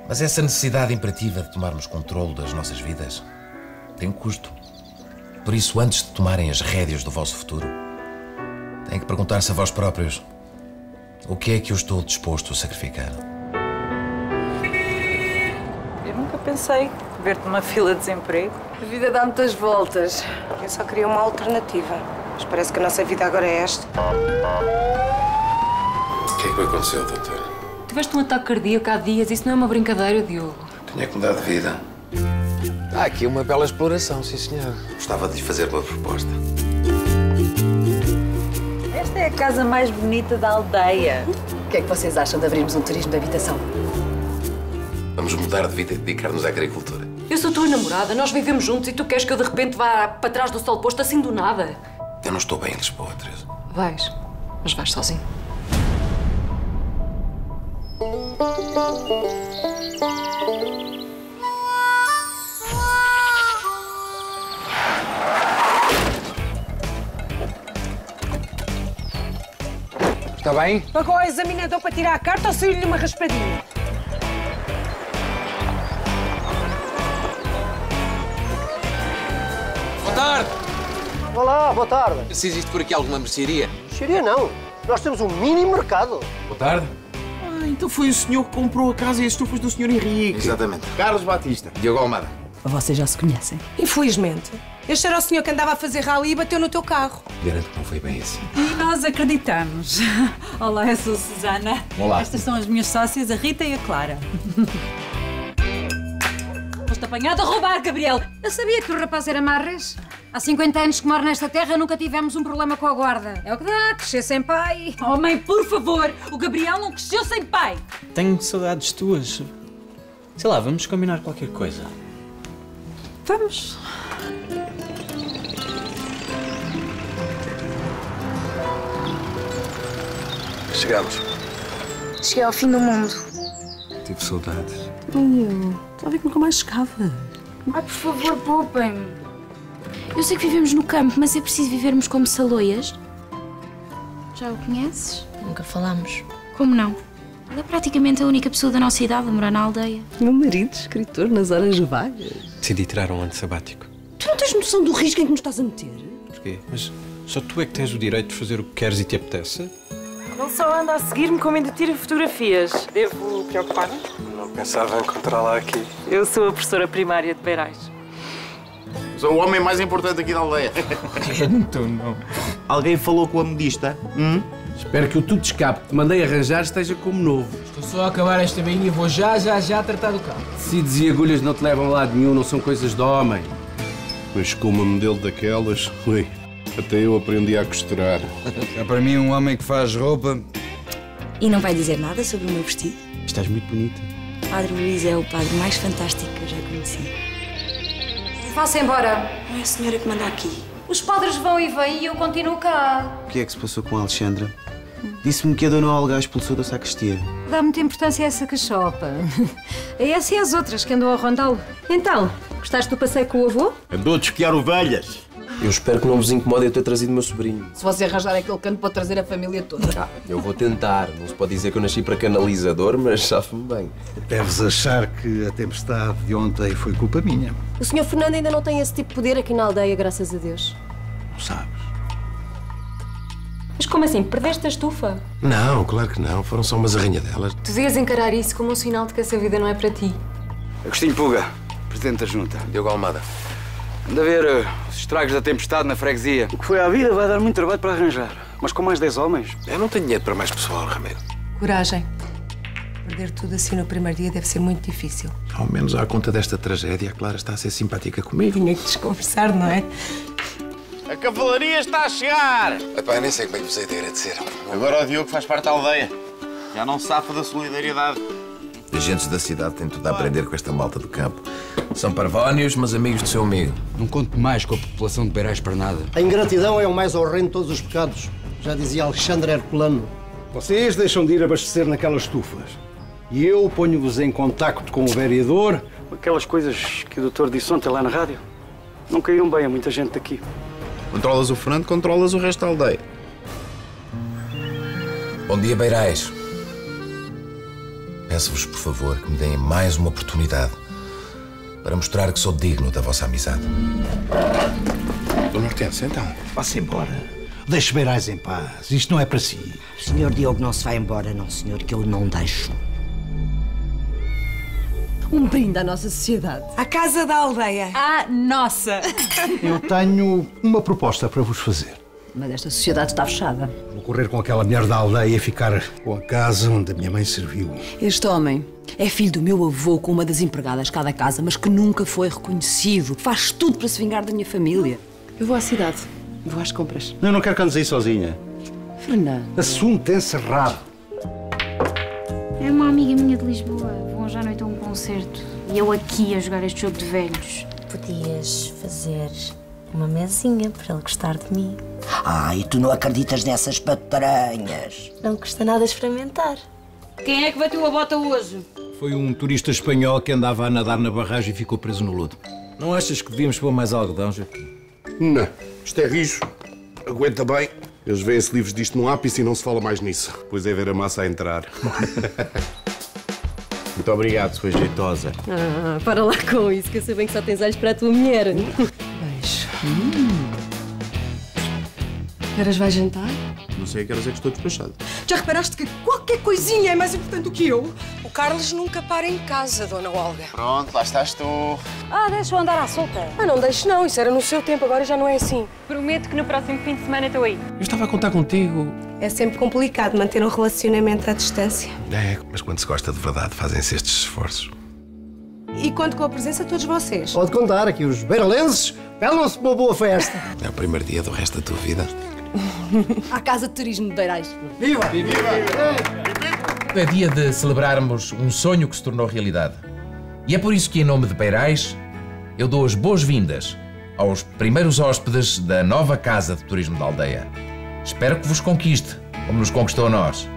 Mas essa necessidade imperativa de tomarmos controle das nossas vidas tem um custo. Por isso, antes de tomarem as rédeas do vosso futuro, têm que perguntar-se a vós próprios: o que é que eu estou disposto a sacrificar? Eu nunca pensei ver-te numa fila de desemprego. A vida dá muitas voltas. Eu só queria uma alternativa. Mas parece que a nossa vida agora é esta. O que é que aconteceu, doutor? Tiveste um ataque cardíaco há dias. Isso não é uma brincadeira, Diogo. Tinha que mudar de vida. Há aqui uma bela exploração, sim, senhor. Gostava de lhe fazer uma proposta. Esta é a casa mais bonita da aldeia. O que é que vocês acham de abrirmos um turismo de habitação? Vamos mudar de vida e dedicar-nos à agricultura. Eu sou tua namorada, nós vivemos juntos e tu queres que eu de repente vá para trás do sol posto assim do nada? Eu não estou bem em Lisboa, Teresa. Vais, mas vais sozinho. Está bem? Pagou ao examinador para tirar a carta ou saiu-lhe uma raspadinha? Boa tarde! Olá, boa tarde. Se existe por aqui alguma mercearia? Xeria não. Nós temos um mini mercado. Boa tarde. Então foi o senhor que comprou a casa e as estufas do senhor Henrique. Exatamente. Carlos Batista. Diogo Almada. Vocês já se conhecem. Infelizmente. Este era o senhor que andava a fazer rally e bateu no teu carro. Garanto que não foi bem assim. E nós acreditamos. Olá, eu sou a Susana. Olá. Estas são as minhas sócias, a Rita e a Clara. Foste apanhado a roubar, Gabriel. Eu sabia que o rapaz era marres. Há 50 anos que moro nesta terra, nunca tivemos um problema com a guarda. É o que dá, crescer sem pai. Oh, mãe, por favor, o Gabriel não cresceu sem pai. Tenho saudades tuas. Sei lá, vamos combinar qualquer coisa. Vamos. Chegamos. Cheguei ao fim do mundo. Tive saudades. Já vi que nunca mais chegava. Ai, por favor, poupem-me. Eu sei que vivemos no campo, mas é preciso vivermos como saloias. Já o conheces? Nunca falámos. Como não? Ele é praticamente a única pessoa da nossa idade a morar na aldeia. Meu marido, escritor nas horas vagas. Decidi tirar um ano sabático. Tu não tens noção do risco em que nos estás a meter? Porquê? Mas só tu é que tens o direito de fazer o que queres e te apetece? Ele só anda a seguir-me como ainda tira fotografias. Devo preocupar-me? Não pensava encontrá-la aqui. Eu sou a professora primária de Beirais. Sou o homem mais importante aqui da aldeia. Então não. Alguém falou com a modista? Espero que o tudo escape que te mandei arranjar esteja como novo. Estou só a acabar esta bainha e vou já tratar do carro. Tecidos e agulhas não te levam a lado nenhum, não são coisas de homem. Mas com uma modelo daquelas, ui, até eu aprendi a costurar. É para mim um homem que faz roupa. E não vai dizer nada sobre o meu vestido? Estás muito bonita. O Padre Luís é o padre mais fantástico que eu já conheci. Vá-se embora. Não é a senhora que manda aqui. Os padres vão e vêm e eu continuo cá. O que é que se passou com a Alexandra? Disse-me que a dona Olga a expulsou da sacristia. Dá muita importância a essa cachopa. A essa e as outras que andam a rondá-lo. Então, gostaste do passeio com o avô? Andou a desquiar ovelhas. Eu espero que não vos incomode eu ter trazido o meu sobrinho. Se você arranjar aquele canto, pode trazer a família toda. Eu vou tentar. Não se pode dizer que eu nasci para canalizador, mas safo-me bem. Deves achar que a tempestade de ontem foi culpa minha. O Sr. Fernando ainda não tem esse tipo de poder aqui na aldeia, graças a Deus. Não sabes? Mas como assim? Perdeste a estufa? Não, claro que não. Foram só umas arranhadelas. Tu devias encarar isso como um sinal de que essa vida não é para ti. Agostinho Puga, presidente da junta. Diogo Almada. Anda a ver os estragos da tempestade na freguesia. O que foi à vida vai dar muito trabalho para arranjar. Mas com mais 10 homens. Eu não tenho dinheiro para mais pessoal, Ramiro. Coragem. Perder tudo assim no primeiro dia deve ser muito difícil. Ao menos à conta desta tragédia, a Clara está a ser simpática comigo. Vinha aqui desconversar, não é? A cavalaria está a chegar. Epá, eu nem sei como é que vos hei de agradecer. Agora o Diogo faz parte da aldeia. Já não se safa da solidariedade. As gentes da cidade têm tudo a aprender com esta malta do campo. São parvónios, mas amigos do seu amigo. Não conto mais com a população de Beirais para nada. A ingratidão é o mais horrendo de todos os pecados. Já dizia Alexandre Herculano. Vocês deixam de ir abastecer naquelas estufas. E eu ponho-vos em contacto com o vereador. Aquelas coisas que o doutor disse ontem lá na rádio não caíram bem a muita gente daqui. Controlas o Fernando, controlas o resto da aldeia. Bom dia, Beirais. peço-vos, por favor, que me deem mais uma oportunidade para mostrar que sou digno da vossa amizade. Dona Hortência, então. Vá-se embora. Deixe Beirais em paz. Isto não é para si. O Sr. Diogo não se vai embora, não, senhor, que eu não deixo. Um brinde à nossa sociedade. À casa da aldeia. À nossa. Eu tenho uma proposta para vos fazer. Mas esta sociedade está fechada. Vou correr com aquela mulher da aldeia e ficar com a casa onde a minha mãe serviu. Este homem é filho do meu avô com uma das empregadas cá da casa, mas que nunca foi reconhecido. Faz tudo para se vingar da minha família. Eu vou à cidade. Vou às compras. Eu não quero que andes aí sozinha. Fernando. Assunto encerrado. É uma amiga minha de Lisboa. Vão já à noite a um concerto. E eu aqui a jogar este jogo de velhos. Podias fazer uma mesinha para ele gostar de mim. Ai, tu não acreditas nessas patranhas. Não custa nada experimentar. Quem é que bateu a bota hoje? Foi um turista espanhol que andava a nadar na barragem e ficou preso no lodo. Não achas que devíamos pôr mais algodão, Joaquim? Não, isto é rijo. Aguenta bem. Eles veem-se livres disto num ápice e não se fala mais nisso. Depois é ver a massa a entrar. Muito obrigado, sua jeitosa. Para lá com isso, que eu sei bem que só tens olhos para a tua mulher. Beijo. Que horas vais jantar? Não sei a que horas é que estou despachado. Já reparaste que qualquer coisinha é mais importante do que eu? O Carlos nunca para em casa, Dona Olga. Pronto, lá estás tu. Deixa-o andar à solta. Não deixe não. Isso era no seu tempo, agora já não é assim. Prometo que no próximo fim de semana estou aí. Eu estava a contar contigo. É sempre complicado manter um relacionamento à distância. É, mas quando se gosta de verdade, fazem-se estes esforços. E conto com a presença de todos vocês. Pode contar aqui os beiralenses pelam-se uma boa festa. É o primeiro dia do resto da tua vida. À Casa de Turismo de Beirais. Viva! É dia de celebrarmos um sonho que se tornou realidade. E é por isso que, em nome de Beirais, eu dou as boas-vindas aos primeiros hóspedes da nova Casa de Turismo da Aldeia. Espero que vos conquiste, como nos conquistou a nós.